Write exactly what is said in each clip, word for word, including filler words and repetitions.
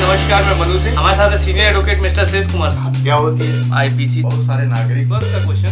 नमस्कार, मैं मनु सिंह। हमारे साथ है सीनियर एडवोकेट मिस्टर शेष कुमार। क्या होती है आईपीसी? बहुत सारे नागरिक बस का क्वेश्चन।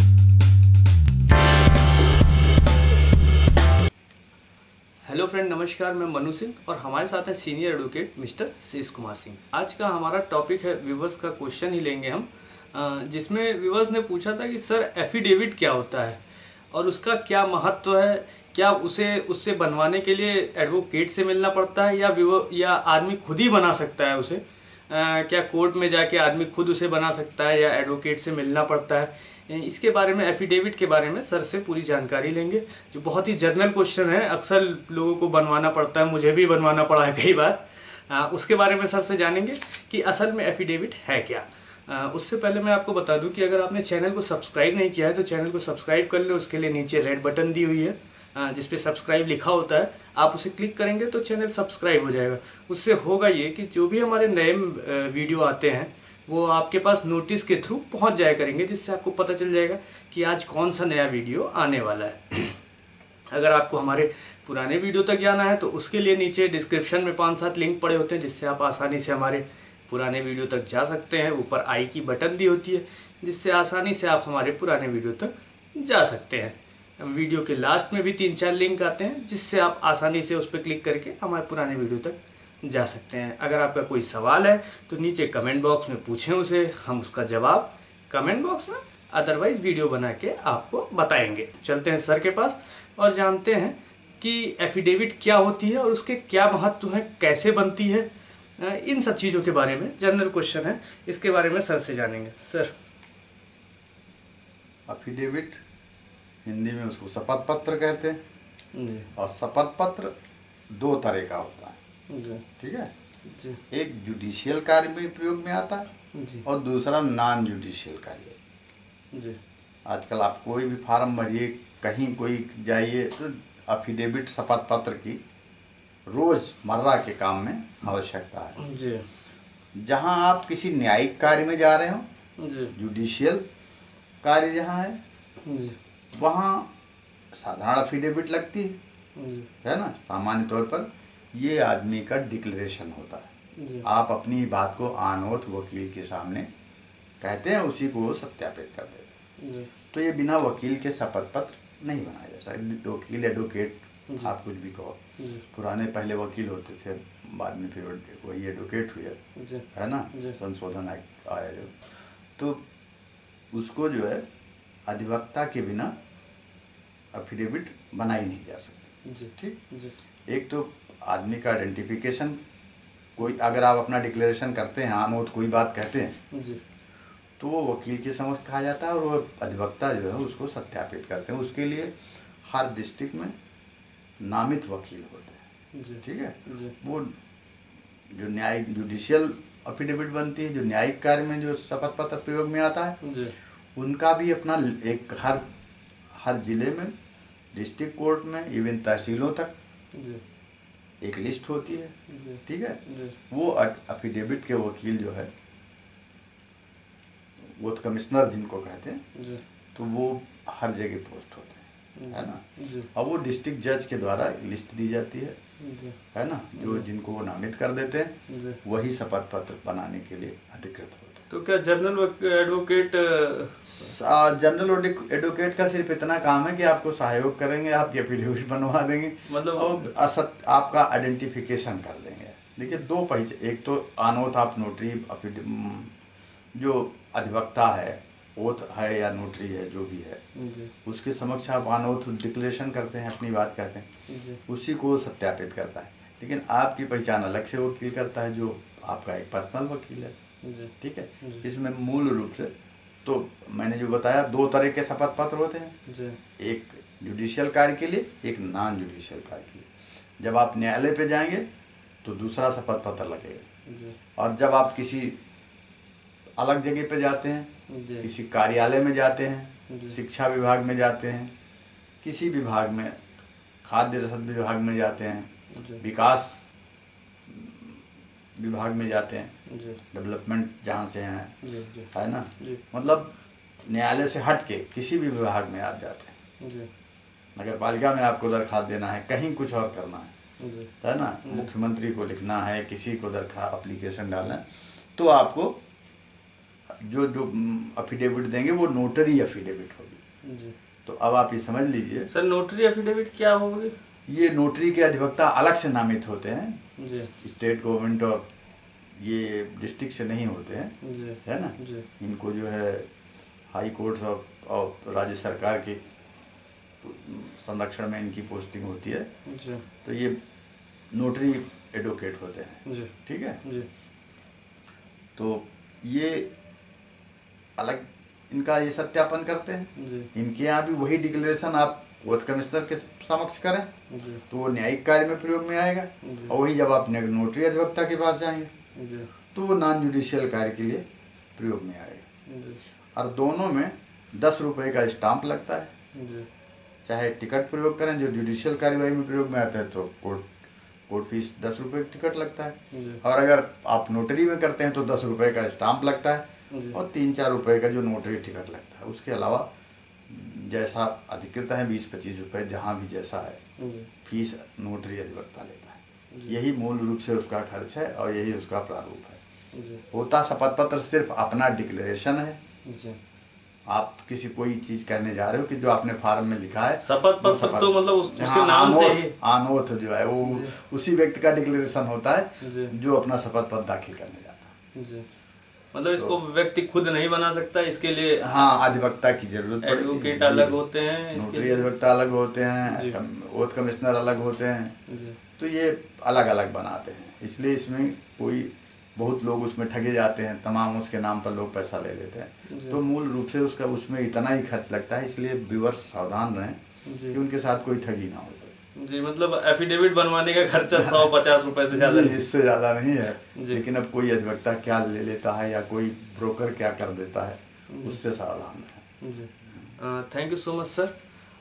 हेलो फ्रेंड, नमस्कार, मैं मनु सिंह और हमारे साथ है सीनियर एडवोकेट मिस्टर शेष कुमार सिंह। आज का हमारा टॉपिक है व्यूअर्स का क्वेश्चन ही लेंगे हम, जिसमें व्यूअर्स ने पूछा था कि सर एफिडेविट क्या होता है और उसका क्या महत्व है, क्या उसे उससे बनवाने के लिए एडवोकेट से मिलना पड़ता है या या आदमी खुद ही बना सकता है उसे, आ, क्या कोर्ट में जाके आदमी खुद उसे बना सकता है या एडवोकेट से मिलना पड़ता है। इसके बारे में, एफिडेविट के बारे में सर से पूरी जानकारी लेंगे, जो बहुत ही जनरल क्वेश्चन है। अक्सर लोगों को बनवाना पड़ता है, मुझे भी बनवाना पड़ा है कई बार। आ, उसके बारे में सर से जानेंगे कि असल में एफिडेविट है क्या। आ, उससे पहले मैं आपको बता दूं कि अगर आपने चैनल को सब्सक्राइब नहीं किया है तो चैनल को सब्सक्राइब कर ले। उसके लिए नीचे रेड बटन दी हुई है जिस पे सब्सक्राइब लिखा होता है, आप उसे क्लिक करेंगे तो चैनल सब्सक्राइब हो जाएगा। उससे होगा ये कि जो भी हमारे नए वीडियो आते हैं वो आपके पास नोटिस के थ्रू पहुंच जाया करेंगे, जिससे आपको पता चल जाएगा कि आज कौन सा नया वीडियो आने वाला है। अगर आपको हमारे पुराने वीडियो तक जाना है तो उसके लिए नीचे डिस्क्रिप्शन में पाँच सात लिंक पड़े होते हैं, जिससे आप आसानी से हमारे पुराने वीडियो तक जा सकते हैं। ऊपर आई की बटन दी होती है, जिससे आसानी से आप हमारे पुराने वीडियो तक जा सकते हैं। वीडियो के लास्ट में भी तीन चार लिंक आते हैं, जिससे आप आसानी से उस पर क्लिक करके हमारे पुराने वीडियो तक जा सकते हैं। अगर आपका कोई सवाल है तो नीचे कमेंट बॉक्स में पूछें उसे, हम उसका जवाब कमेंट बॉक्स में अदरवाइज वीडियो बना के आपको बताएंगे। चलते हैं सर के पास और जानते हैं कि एफिडेविट क्या होती है और उसके क्या महत्व है, कैसे बनती है। इन सब चीज़ों के बारे में जनरल क्वेश्चन है, इसके बारे में सर से जानेंगे। सर, एफिडेविट हिंदी में उसको शपथ पत्र कहते हैं जी। और शपथ पत्र दो तरह का होता है, ठीक है जी। एक जुडिशियल कार्य में प्रयोग में आता है जी, और दूसरा नॉन जुडिशियल कार्य जी। आजकल आप कोई भी फार्म भरिए, कहीं कोई जाइए, तो एफिडेविट शपथ पत्र की रोजमर्रा के काम में आवश्यकता है जी। जहां आप किसी न्यायिक कार्य में जा रहे हो जी, जुडिशियल कार्य जहां है जी, वहाँ साधारण एफिडेविट लगती है है ना। सामान्य तौर पर ये आदमी का डिक्लेरेशन होता है, आप अपनी बात को आनोत वकील के सामने कहते हैं, उसी को वो सत्यापित कर देते हैं। तो ये बिना वकील के शपथ पत्र नहीं बनाया जा सकता। वकील, एडवोकेट, आप कुछ भी कहो। पुराने पहले वकील होते थे, बाद में फिर वही एडवोकेट हुए, है ना। संशोधन आया जो, तो उसको जो है अधिवक्ता के बिना एफिडेविट बनाई नहीं जा सकती, ठीक। एक तो आदमी का आइडेंटिफिकेशन, कोई अगर आप अपना डिक्लेरेशन करते हैं, आमोद कोई बात कहते हैं जी, तो वो वकील के समक्ष कहा जाता है और वो अधिवक्ता जो है उसको सत्यापित करते हैं। उसके लिए हर डिस्ट्रिक्ट में नामित वकील होते हैं, ठीक है जी। वो जो न्यायिक जुडिशियल एफिडेविट बनती है, जो न्यायिक कार्य में जो शपथ पत्र प्रयोग में आता है जी, उनका भी अपना एक हर हर जिले में, डिस्ट्रिक्ट कोर्ट में, इवन तहसीलों तक जी, एक लिस्ट होती है, ठीक है जी। वो एफिडेविट के वकील जो है वो तो कमिश्नर जिनको कहते हैं जी, तो वो हर जगह पोस्ट होते हैं, है ना जी। अब वो डिस्ट्रिक्ट जज के द्वारा लिस्ट दी जाती है जी, है ना, जो जिनको वो नामित कर देते हैं, वही शपथ पत्र बनाने के लिए अधिकृत होते हैं। तो क्या जनरल एडवोकेट जनरल एडवोकेट का सिर्फ इतना काम है कि आपको सहयोग करेंगे, आपकी एफिडेविट बनवा देंगे, मतलब और असत आपका आइडेंटिफिकेशन कर देंगे। देखिए दो पहचान, एक तो आनोथ आप नोटरी, जो अधिवक्ता है, ओथ है या नोटरी है, जो भी है जी, उसके समक्ष आप आनोथ डिक्लेरेशन करते हैं, अपनी बात कहते हैं जी, उसी को सत्यापित करता है। लेकिन आपकी पहचान अलग से वकील करता है, जो आपका एक पर्सनल वकील है, ठीक है। इसमें मूल रूप से तो मैंने जो बताया, दो तरह के शपथ पत्र होते हैं जी, एक जुडिशियल कार्य के लिए, एक नॉन जुडिशियल कार्य के लिए। जब आप न्यायालय पे जाएंगे तो दूसरा शपथ पत्र लगेगा जी, और जब आप किसी अलग जगह पे जाते हैं, किसी कार्यालय में जाते हैं, शिक्षा विभाग में जाते हैं, किसी विभाग में, खाद्य रसद विभाग में जाते हैं, विकास विभाग में जाते हैं, डेवलपमेंट जहाँ से हैं, है ना, मतलब न्यायालय से हट के किसी भी विभाग में आप जाते हैं, नगर पालिका में आपको दरखास्त देना है, कहीं कुछ और करना है, है ना, मुख्यमंत्री को लिखना है, किसी को दरखास्त एप्लीकेशन डालना है, तो आपको जो जो अफिडेविट देंगे वो नोटरी अफिडेविट होगी। तो अब आप ये समझ लीजिए सर, नोटरी अफिडेविट क्या होगी? ये नोटरी के अधिवक्ता अलग से नामित होते हैं जी। स्टेट गवर्नमेंट और ये डिस्ट्रिक्ट से नहीं होते हैं जी। है ना जी। इनको जो है हाई कोर्ट्स और, और राज्य सरकार के संरक्षण में इनकी पोस्टिंग होती है। जी। तो ये नोटरी एडवोकेट होते हैं। जी। ठीक है जी। तो ये अलग इनका ये सत्यापन करते हैं। जी। इनके यहाँ भी वही डिक्लेरेशन आप वोट कमिश्नर के समक्ष करें जी। तो वो न्यायिक कार्य में प्रयोग में आएगा, और वही जब आप नोटरी अधिवक्ता के पास जाएंगे जी। तो वो नॉन जुडिशियल कार्य के लिए प्रयोग में आएगा। जी। और दोनों में दस रुपये का स्टाम्प लगता है। जी। चाहे टिकट प्रयोग करें, जो जुडिशियल कार्यवाही में प्रयोग में आता है तो कोर्ट कोर्ट फीस दस रुपये टिकट लगता है, और अगर आप नोटरी में करते हैं तो दस रुपये का स्टाम्प लगता है और तीन चार रुपये का जो नोटरी टिकट लगता है। उसके अलावा जैसा अधिकृत है बीस पच्चीस रुपये जहाँ भी जैसा है फीस नोटरी अधिवक्ता लेता है। यही मूल रूप से उसका खर्च है और यही उसका प्रारूप है। होता शपथ पत्र सिर्फ अपना डिक्लेरेशन है। आप किसी कोई चीज करने जा रहे हो कि जो आपने फॉर्म में लिखा है शपथ पत्र तो मतलब उस, उसके नाम से ही आनोथ जो है वो उसी व्यक्ति का डिक्लेरेशन होता है जो अपना शपथ पत्र दाखिल करने जाता है। जी। मतलब इसको तो, व्यक्ति खुद नहीं बना सकता, इसके लिए हाँ अधिवक्ता की जरूरत पड़ेगी। एडवोकेट अलग होते हैं, नोटरी अधिवक्ता अलग होते हैं, ओथ कमिश्नर अलग होते हैं। तो ये अलग अलग बनाते हैं, इसलिए इसमें कोई बहुत लोग उसमें ठगे जाते हैं, तमाम उसके नाम पर लोग पैसा ले लेते हैं। तो मूल रूप से उसका उसमें इतना ही खर्च लगता है, इसलिए व्यूअर्स सावधान रहें कि उनके साथ कोई ठगी ना हो सके। जी, मतलब एफिडेविट बनवाने का खर्चा सौ पचास रुपए से ज्यादा नहीं, इससे ज्यादा नहीं है। लेकिन अब कोई अधिवक्ता क्या ले लेता है या कोई ब्रोकर क्या कर देता है, उससे सावधान रहें। Thank you so much sir.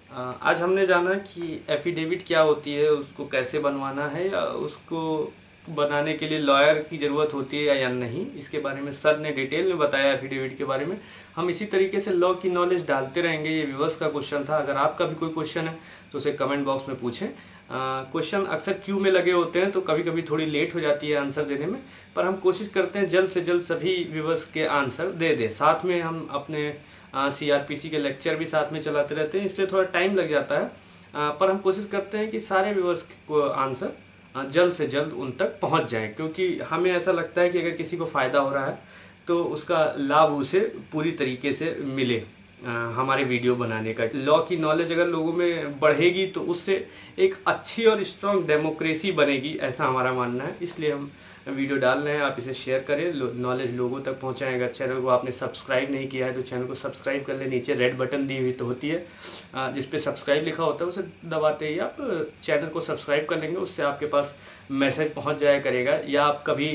आज हमने जाना कि एफिडेविट क्या होती है, उसको कैसे बनवाना है, या उसको बनाने के लिए लॉयर की ज़रूरत होती है या नहीं, इसके बारे में सर ने डिटेल में बताया एफिडेविट के बारे में। हम इसी तरीके से लॉ की नॉलेज डालते रहेंगे। ये व्यूअर्स का क्वेश्चन था। अगर आपका भी कोई क्वेश्चन है तो उसे कमेंट बॉक्स में पूछें। क्वेश्चन अक्सर क्यू में लगे होते हैं तो कभी कभी थोड़ी लेट हो जाती है आंसर देने में, पर हम कोशिश करते हैं जल्द से जल्द सभी व्यूअर्स के आंसर दे दें। साथ में हम अपने सी आर पी सी के लेक्चर भी साथ में चलाते रहते हैं, इसलिए थोड़ा टाइम लग जाता है, आ, पर हम कोशिश करते हैं कि सारे व्यूअर्स को आंसर जल्द से जल्द उन तक पहुंच जाए, क्योंकि हमें ऐसा लगता है कि अगर किसी को फ़ायदा हो रहा है तो उसका लाभ उसे पूरी तरीके से मिले। आ, हमारे वीडियो बनाने का लॉ की नॉलेज अगर लोगों में बढ़ेगी तो उससे एक अच्छी और स्ट्रॉन्ग डेमोक्रेसी बनेगी, ऐसा हमारा मानना है। इसलिए हम वीडियो डाल रहे हैं, आप इसे शेयर करें, लो, नॉलेज लोगों तक पहुंचाएं। अगर चैनल को आपने सब्सक्राइब नहीं किया है तो चैनल को सब्सक्राइब कर ले। नीचे रेड बटन दी हुई तो होती है जिस पे सब्सक्राइब लिखा होता है, उसे दबाते ही आप चैनल को सब्सक्राइब कर लेंगे, उससे आपके पास मैसेज पहुंच जाया करेगा। या आप कभी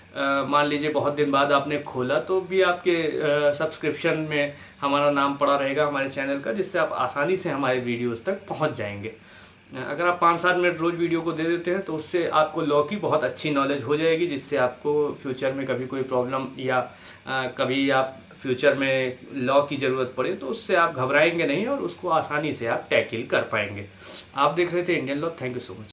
मान लीजिए बहुत दिन बाद आपने खोला तो भी आपके सब्सक्रिप्शन में हमारा नाम पड़ा रहेगा हमारे चैनल का, जिससे आप आसानी से हमारे वीडियोस तक पहुंच जाएंगे। अगर आप पाँच सात मिनट रोज़ वीडियो को दे देते हैं तो उससे आपको लॉ की बहुत अच्छी नॉलेज हो जाएगी, जिससे आपको फ्यूचर में कभी कोई प्रॉब्लम या आ, कभी आप फ्यूचर में लॉ की ज़रूरत पड़े तो उससे आप घबराएंगे नहीं और उसको आसानी से आप टैकल कर पाएंगे। आप देख रहे थे Indian law. Thank you so much.